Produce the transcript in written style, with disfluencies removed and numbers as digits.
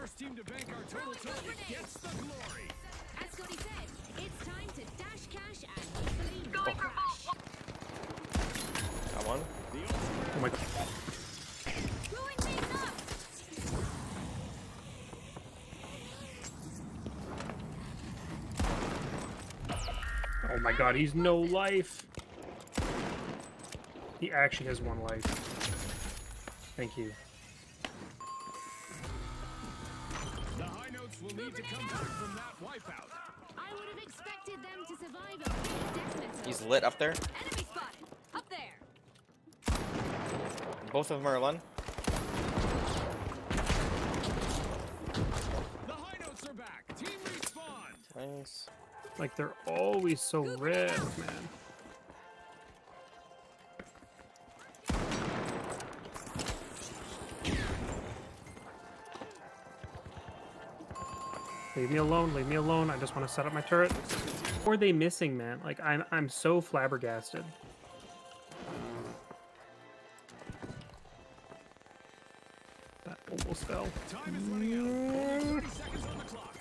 First team to bank our total gets the glory. As Cody said, it's time to dash cash and hopefully not crash. Got one. Oh my god. Blowing things up. Oh my god, he's no life. He actually has 1 life. Thank you. The high notes will need to come back from that wipeout. I would have expected them to survive a big death missile. He's lit up there. Enemy spotted. Up there. Both of them are one. The high notes are back. Team respawned. Nice. Like, they're always so red, man. Leave me alone, leave me alone. I just want to set up my turret. What are they missing, man? Like, I'm so flabbergasted. That almost fell. Time is running out. Only 30 seconds on the clock.